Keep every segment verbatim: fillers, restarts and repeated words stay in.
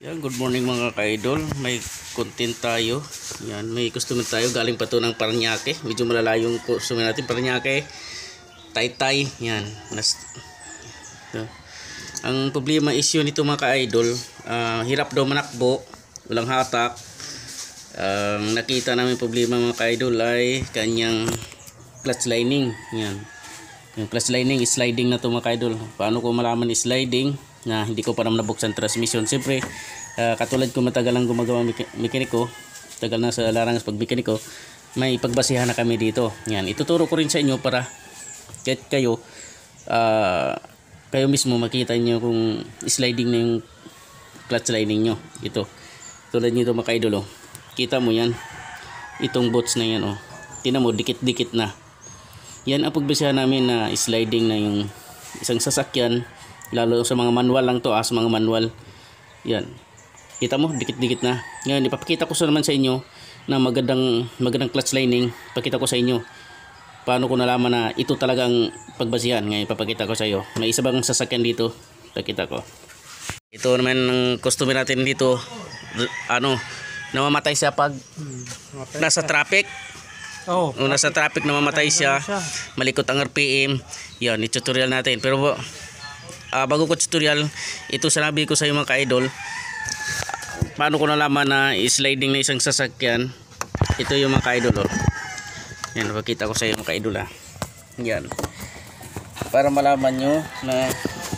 Yan, good morning mga ka-idol. May content tayo. Yan, may customer tayo. Galing pa to ng Paranaque. Medyo malalayo yung customer natin. Paranaque, Taytay. Yan. Nas, uh, ang problema issue nito mga ka-idol, uh, hirap daw manakbo. Walang hatak. Ang uh, nakita namin problema mga ka-idol ay kanyang clutch lining. Yan. Yung clutch lining is sliding na to mga ka-idol. Paano ko malaman is sliding? Na hindi ko pa naman nabuksan transmission. Siyempre uh, katulad ko matagal lang gumagawa mekaniko, tagal na sa larangas pag mekaniko, may pagbasihan na kami dito. Yan, ituturo ko rin sa inyo para kahit kayo uh, kayo mismo makita nyo kung sliding na yung clutch lining nyo. Ito tulad nito mga ka-idol, oh. Kita mo yan, itong bolts na yan, oh. Tingnan mo, dikit-dikit na yan. Ang pagbasihan namin na sliding na yung isang sasakyan, lalo sa mga manual lang to, as mga manual. Yan. Kita mo, dikit-dikit na. Ngayon, ipapakita ko sa naman sa inyo na magandang magandang clutch lining. Pakita ko sa inyo paano ko nalaman na ito talagang pagbasihan. Ngayon, ipapakita ko sa iyo. May isa bang sasakyan dito? Pakita ko. Ito naman ang customer natin dito. Ano, namamatay siya pag nasa traffic. Oh, o nasa traffic namamatay siya. Malikot ang R P M. Yan, i-tutorial natin. Pero Uh, bago ko tutorial, ito sinabi ko sa iyo mga ka-idol, paano ko nalaman na sliding na isang sasakyan. Ito yung mga ka-idol, oh. Yan, napakita ko sa iyo mga ka-idol, ah. Yan, para malaman nyo na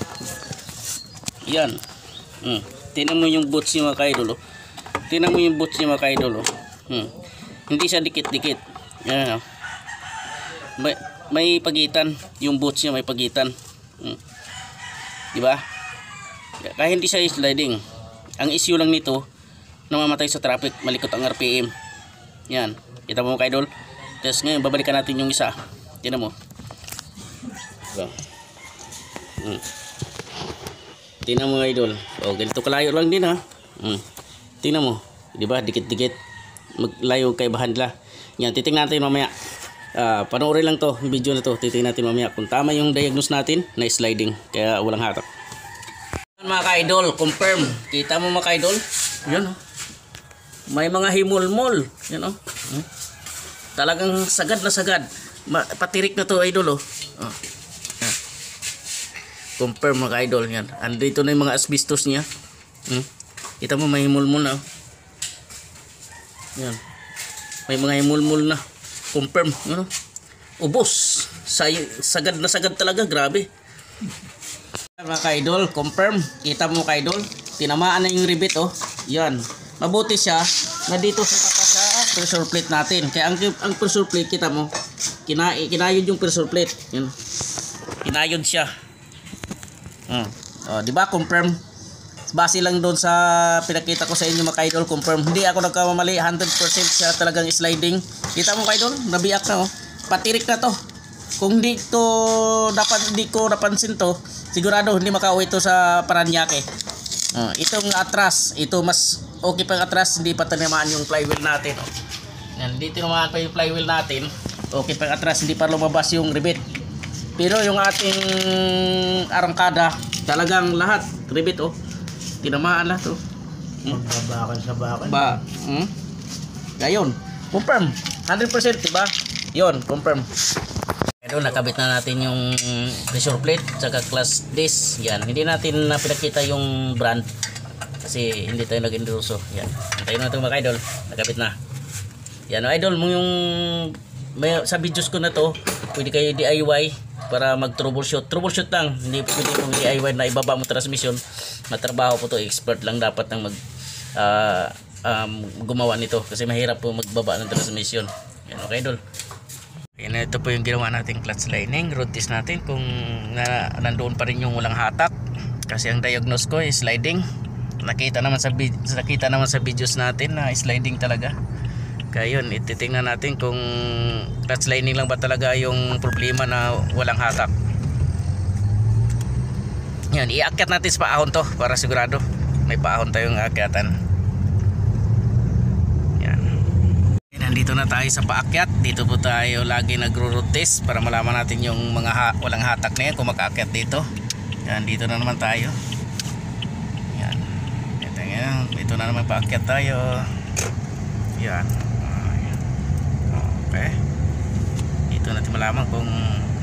yan. hmm. Tingnan mo yung boots niya mga ka-idol, oh. Tingnan mo yung boots niya mga ka-idol, oh. hmm. Hindi siya dikit-dikit. Yan, oh. may, may pagitan. Yung boots niya may pagitan. hmm. Diba? Kaya hindi siya sliding. Ang issue lang nito, namamatay sa traffic, malikot ang R P M. Yan. Kita mo mga ka-idol. Tapos ngayon, babalikan natin yung isa. Tingnan mo. Diba? Hmm. Tingnan mo mga idol. O, ganito kalayo lang din, ha. Hmm. Tingnan mo. Diba? Dikit-dikit. Maglayo kay bahandla. Yan. Titingnan natin mamaya. Uh, panoorin lang to, video na to, titingnan natin mamaya kung tama yung diagnose natin na sliding, kaya walang hatak. Mga ka-idol, confirm. Kita mo mga ka-idol, yun, oh. May mga himulmol, yun, oh. Hmm? Talagang sagad na sagad. Ma patirik na to, idol, oh. Oh. Yeah. Confirm mga ka-idol, yan. Andito na yung mga asbestos niya. Hmm? Kita mo may himulmol na, oh. Yan. May mga himulmol na. Confirm, ano? Ubos. Say, sagad na sagad talaga, grabe. Mga ka-idol, confirm. Kita mo ka-idol, tinamaan na yung rivet, oh. Yan. Mabuti siya na dito sa sa pressure plate natin. Kaya ang ang pressure plate, kita mo, kina kinayod yung pressure plate. Yan. Kinayod siya. Hmm. Oh, di ba? Confirm. Base lang doon sa pinakita ko sa inyo mga ka-idol, confirm. Hindi ako nagkamali, one hundred percent siya talagang sliding. Kita mo ka-idol, nabiyak na, oh. Patirik na to. Kung hindi to dapat hindi ko napansin to, sigurado hindi makauwi to sa Paranaque. Uh, itong atras, ito mas okay pang atras, hindi pa tinamaan yung flywheel natin, oh. Yan, hindi tinamaan pa yung flywheel natin. Okay pang atras, hindi pa lumabas yung rivet. Pero yung ating arangkada, talagang lahat rivet, oh. Tinamaan na to. Hmm? Magbabakan sa bakan. Ba, hmm? Gayon. Confirm. one hundred percent, diba? Yon, confirm. Ito, nakabit na natin yung pressure plate saka class disc. Yan. Hindi natin na pinakita yung brand kasi hindi tayo nag-endorso. Yan. Antayin natin mga idol. Nakabit na. Yan, idol mo yung may, sa videos ko na to, pwede kayo D I Y para mag troubleshoot. Troubleshoot lang. Hindi pwede kong D I Y na ibaba mo transmission. Matrabaho po to, expert lang dapat ng mag uh, um, gumawa nito kasi mahirap po magbaba ng transmission. Yan, okay idol. Yan, ito po yung ginawa nating clutch lining. Road test natin kung na, nandoon pa rin yung walang hatak kasi ang diagnose ko is sliding. Nakita naman sa nakita naman sa videos natin na sliding talaga. Kaya yun, ititingnan natin kung clutch lining lang ba talaga yung problema na walang hatak. Yan, iakyat natin sa paahon to para sigurado may paahon tayong aakyatan. Yan. Nandito na tayo sa paakyat. Dito po tayo lagi nagro-road test para malaman natin yung mga ha walang hatak na yan kung makaakyat dito. Yan, dito na naman tayo. Yan. Ito yan. Ito na naman, paakyat tayo. Yan. Okay. Ito natin malaman kung